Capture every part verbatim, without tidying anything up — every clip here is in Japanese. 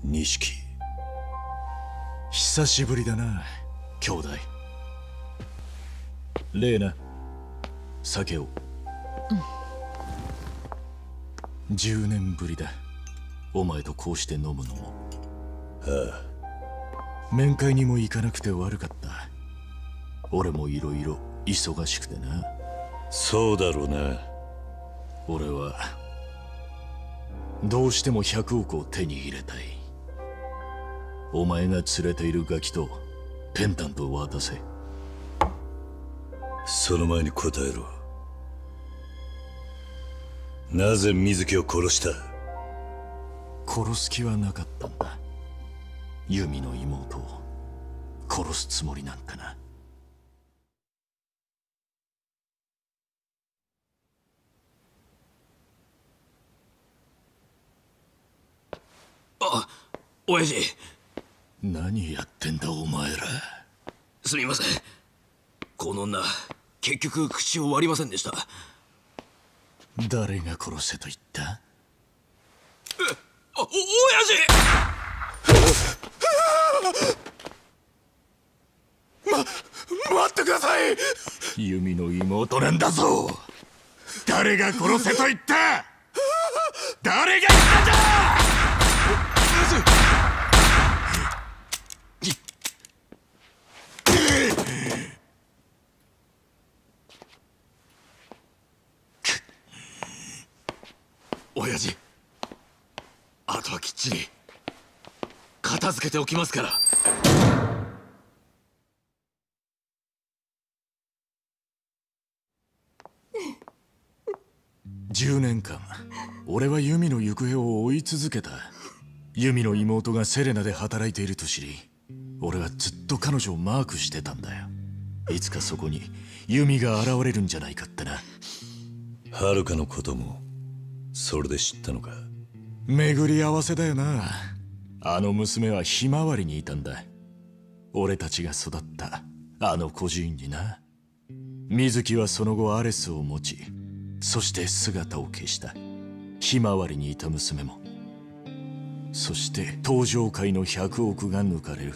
錦。 久しぶりだな、兄弟。レイナ、酒を。うん。じゅうねんぶりだ、お前とこうして飲むのも。 ああ。面会にも行かなくて悪かった。俺もいろいろ忙しくてな。 そうだろうな。 俺はどうしてもひゃくおくを手に入れたい。お前が連れているガキとペンダントを渡せ。 その前に答えろ。なぜ水木を殺した？ 殺す気はなかったんだ。ユミの妹を殺すつもりなんてな。 あ、親父。 何やってんだお前ら。 すみません。この女、結局口を割りませんでした。 誰が殺せと言った？ え、あ、お、親父ま、待ってください。ユミの妹なんだぞ。誰が殺せと言った？誰が言ったんだ！ 親父、あとはきっちり片付けておきますから。 じゅうねんかん俺はユミの行方を追い続けた。ユミの妹がセレナで働いていると知り、俺はずっと彼女をマークしてたんだよ。いつかそこにユミが現れるんじゃないかってな。 はるかのこともそれで知ったのか？ 巡り合わせだよな。あの娘はひまわりにいたんだ。俺たちが育ったあの孤児院にな。水木はその後アレスを持ち、そして姿を消した。ひまわりにいた娘も。そして登場界のひゃくおくが抜かれる。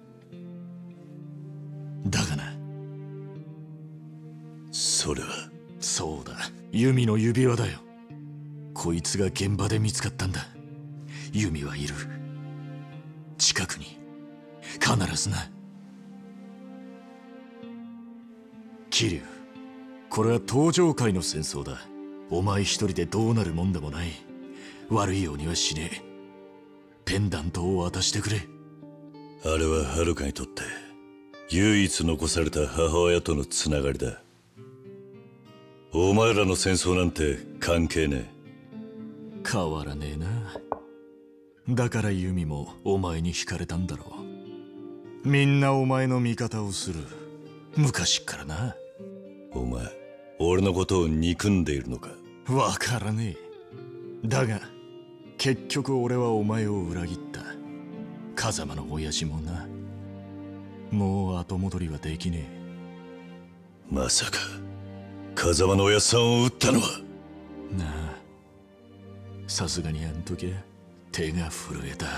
だがな、 それはそうだ、ユミの指輪だよ。こいつが現場で見つかったんだ。ユミはいる、近くに必ずな。桐生、これは登場界の戦争だ。お前一人でどうなるもんでもない。悪いようにはしねえ。ペンダントを渡してくれ。 あれははるかにとって唯一残された母親とのつながりだ。お前らの戦争なんて関係ねえ。変わらねえな。だからユミもお前に惹かれたんだろう。みんなお前の味方をする、昔っからな。 お前、俺のことを憎んでいるのか？ わからねえ。だが結局俺はお前を裏切った。風間の親父もな。もう後戻りはできねえ。まさか風間のおやっさんを撃ったのは？ なあ、さすがにあん時は手が震えた。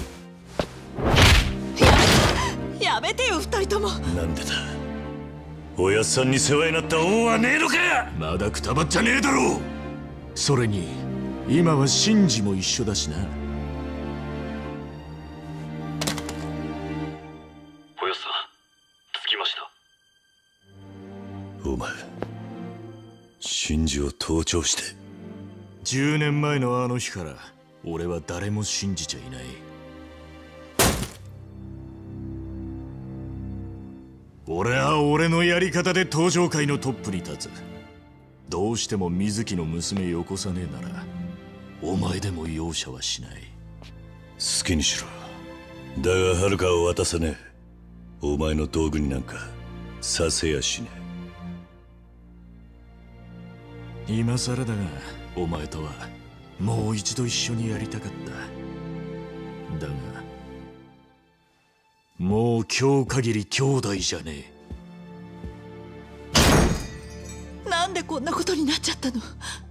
や, やめてよ二人とも。 なんでだ、おやっさんに世話になった恩はねえのか？ まだくたばっちゃねえだろう。それに今はシンジも一緒だしな。 おやっさん、着きました。 お前、シンジを盗聴して。 じゅうねんまえのあの日から俺は誰も信じちゃいない。俺は俺のやり方で登場界のトップに立つ。どうしても水木の娘よこさねえならお前でも容赦はしない。 好きにしろ。だがはるかを渡さねえ。お前の道具になんかさせやしねえ。今更だがお前とはもう一度一緒にやりたかった。だがもう今日限り兄弟じゃねえ。 なんでこんなことになっちゃったの？